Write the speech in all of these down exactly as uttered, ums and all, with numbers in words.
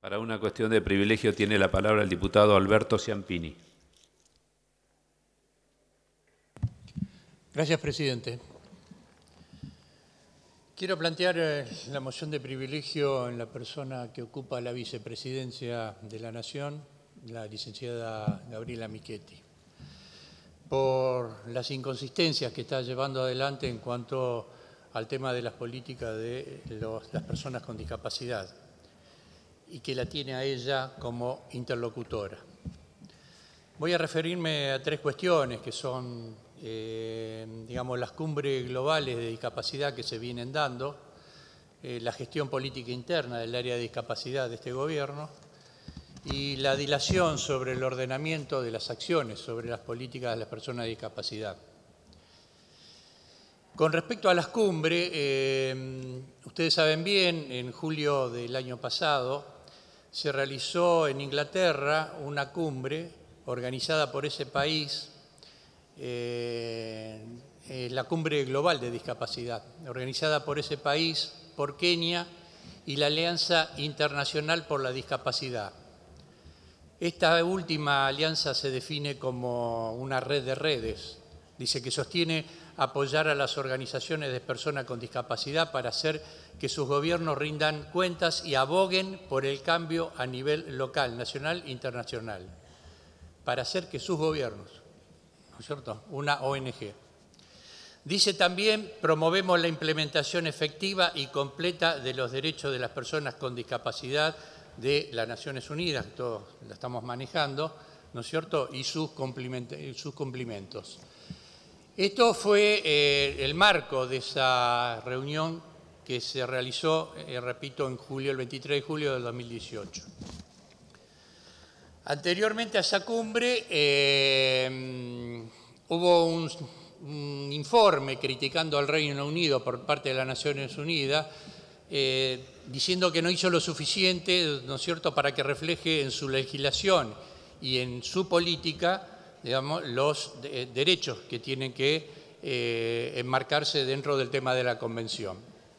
Para una cuestión de privilegio tiene la palabra el diputado Alberto Ciampini. Gracias, presidente. Quiero plantear eh, la moción de privilegio en la persona que ocupa la vicepresidencia de la Nación, la licenciada Gabriela Michetti, por las inconsistencias que está llevando adelante en cuanto al tema de las políticas de los, las personas con discapacidad y que la tiene a ella como interlocutora. Voy a referirme a tres cuestiones que son, eh, digamos, las cumbres globales de discapacidad que se vienen dando, eh, la gestión política interna del área de discapacidad de este gobierno y la dilación sobre el ordenamiento de las acciones sobre las políticas de las personas de discapacidad. Con respecto a las cumbres, eh, ustedes saben bien, en julio del año pasado se realizó en Inglaterra una cumbre organizada por ese país, eh, eh, la Cumbre Global de Discapacidad, organizada por ese país, por Kenia y la Alianza Internacional por la Discapacidad. Esta última alianza se define como una red de redes. Dice que sostiene apoyar a las organizaciones de personas con discapacidad para hacer que sus gobiernos rindan cuentas y aboguen por el cambio a nivel local, nacional e internacional. Para hacer que sus gobiernos, ¿no es cierto?, una O N G. Dice también, promovemos la implementación efectiva y completa de los derechos de las personas con discapacidad de las Naciones Unidas, todos la estamos manejando, ¿no es cierto?, y sus, sus cumplimientos. Esto fue eh, el marco de esa reunión que se realizó, eh, repito, en julio, el veintitrés de julio del dos mil dieciocho. Anteriormente a esa cumbre eh, hubo un, un informe criticando al Reino Unido por parte de las Naciones Unidas, eh, diciendo que no hizo lo suficiente, ¿no es cierto?, para que refleje en su legislación y en su política, digamos, los de, derechos que tienen que eh, enmarcarse dentro del tema de la Convención.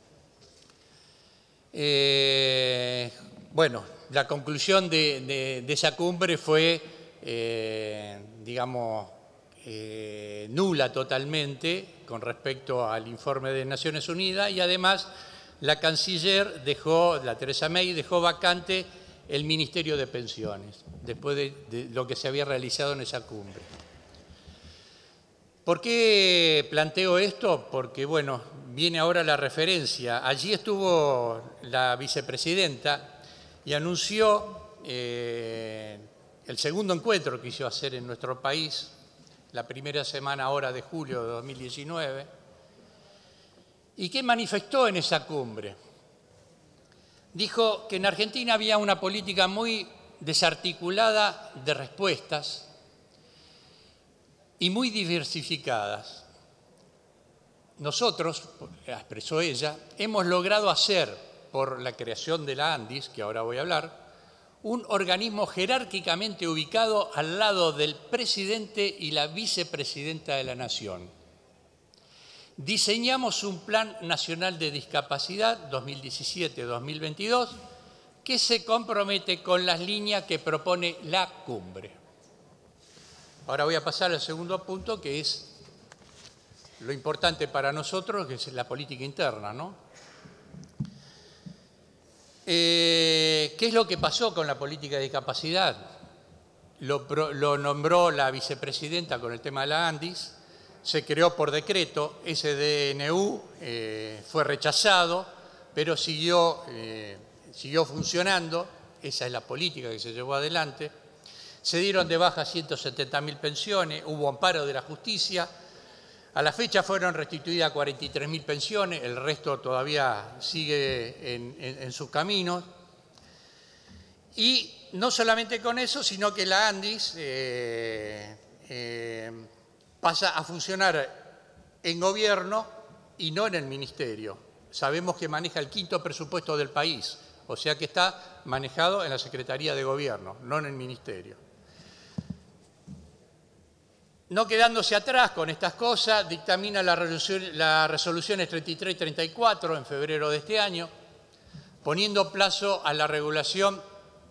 Eh, bueno, la conclusión de, de, de esa cumbre fue, eh, digamos, eh, nula totalmente con respecto al informe de Naciones Unidas y además la canciller dejó, la Theresa May, dejó vacante el Ministerio de Pensiones, después de, de lo que se había realizado en esa cumbre. ¿Por qué planteo esto? Porque, bueno, viene ahora la referencia. Allí estuvo la vicepresidenta y anunció eh, el segundo encuentro que hizo hacer en nuestro país, la primera semana ahora de julio de dos mil diecinueve. ¿Y qué manifestó en esa cumbre? Dijo que en Argentina había una política muy desarticulada de respuestas y muy diversificadas. Nosotros, expresó ella, hemos logrado hacer, por la creación de la ANDIS, que ahora voy a hablar, un organismo jerárquicamente ubicado al lado del presidente y la vicepresidenta de la Nación. Diseñamos un Plan Nacional de Discapacidad dos mil diecisiete a dos mil veintidós que se compromete con las líneas que propone la cumbre. Ahora voy a pasar al segundo punto, que es lo importante para nosotros, que es la política interna, ¿no? Eh, ¿Qué es lo que pasó con la política de discapacidad? Lo, lo nombró la vicepresidenta con el tema de la ANDIS. Se creó por decreto, ese D N U eh, fue rechazado, pero siguió, eh, siguió funcionando, esa es la política que se llevó adelante. Se dieron de baja ciento setenta mil pensiones, hubo amparo de la justicia, a la fecha fueron restituidas cuarenta y tres mil pensiones, el resto todavía sigue en, en, en sus caminos. Y no solamente con eso, sino que la ANDIS eh, eh, pasa a funcionar en gobierno y no en el ministerio. Sabemos que maneja el quinto presupuesto del país, o sea que está manejado en la Secretaría de Gobierno, no en el ministerio. No quedándose atrás con estas cosas, dictamina la resolución, las resoluciones treinta y tres y treinta y cuatro en febrero de este año, poniendo plazo a la regulación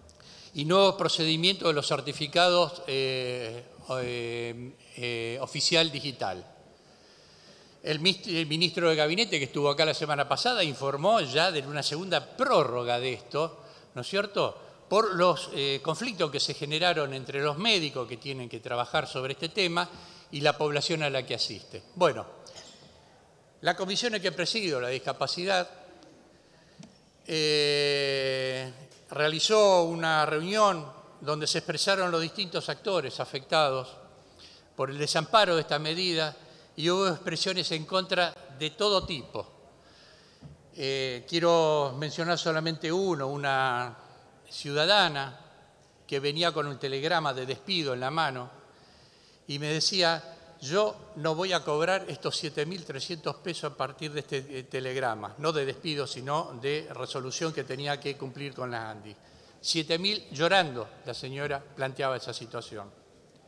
y nuevos procedimientos de los certificados eh, eh, eh, oficial digital. El ministro de Gabinete, que estuvo acá la semana pasada, informó ya de una segunda prórroga de esto, ¿no es cierto?, por los eh, conflictos que se generaron entre los médicos que tienen que trabajar sobre este tema y la población a la que asiste. Bueno, la comisión que presido, la discapacidad, eh, realizó una reunión donde se expresaron los distintos actores afectados por el desamparo de esta medida y hubo expresiones en contra de todo tipo. Eh, quiero mencionar solamente uno, una ciudadana que venía con un telegrama de despido en la mano y me decía: yo no voy a cobrar estos siete mil trescientos pesos a partir de este telegrama, no de despido, sino de resolución que tenía que cumplir con la ANDI. siete mil llorando, la señora planteaba esa situación.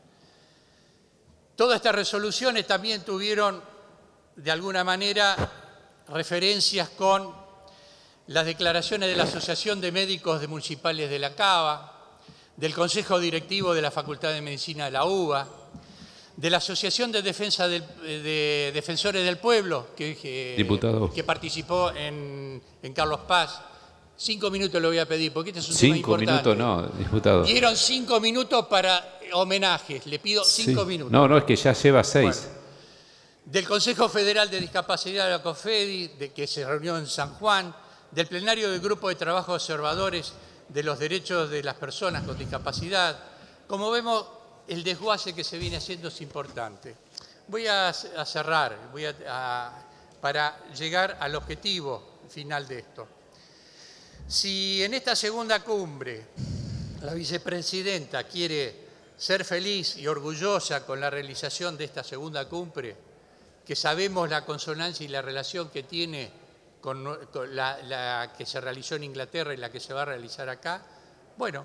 Todas estas resoluciones también tuvieron, de alguna manera, referencias con las declaraciones de la Asociación de Médicos de Municipales de la Cava, del Consejo Directivo de la Facultad de Medicina de la UBA, de la Asociación de Defensa del, de Defensores del Pueblo, que, que, que participó en, en Carlos Paz. Cinco minutos le voy a pedir, porque este es un tema importante. Cinco minutos no, diputado. Dieron cinco minutos para homenajes, le pido cinco sí. minutos. No, no, es que ya lleva seis. Bueno, del Consejo Federal de Discapacidad de la COFEDI, de, que se reunió en San Juan, del plenario del Grupo de Trabajo Observadores de los Derechos de las Personas con Discapacidad. Como vemos, el desguace que se viene haciendo es importante. Voy a, a cerrar, voy a, a, para llegar al objetivo final de esto. Si en esta segunda cumbre la vicepresidenta quiere ser feliz y orgullosa con la realización de esta segunda cumbre, que sabemos la consonancia y la relación que tiene con, con la, la que se realizó en Inglaterra y la que se va a realizar acá, bueno,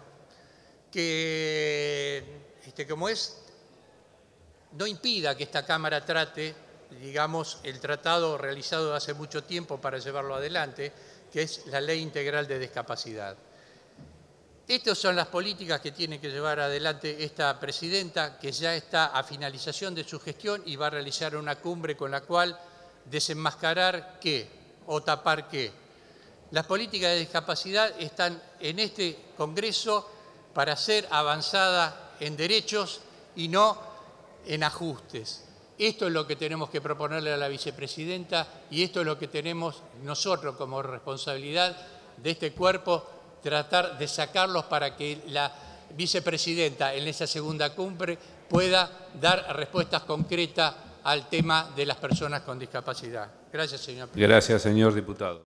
que este, como es, no impida que esta Cámara trate, digamos, el tratado realizado hace mucho tiempo para llevarlo adelante, que es la Ley Integral de Discapacidad. Estas son las políticas que tiene que llevar adelante esta presidenta, que ya está a finalización de su gestión y va a realizar una cumbre con la cual desenmascarar qué o tapar qué. Las políticas de discapacidad están en este Congreso para ser avanzadas en derechos y no en ajustes. Esto es lo que tenemos que proponerle a la vicepresidenta y esto es lo que tenemos nosotros como responsabilidad de este cuerpo, tratar de sacarlos para que la vicepresidenta en esa segunda cumbre pueda dar respuestas concretas al tema de las personas con discapacidad. Gracias, señor presidente. Gracias, señor diputado.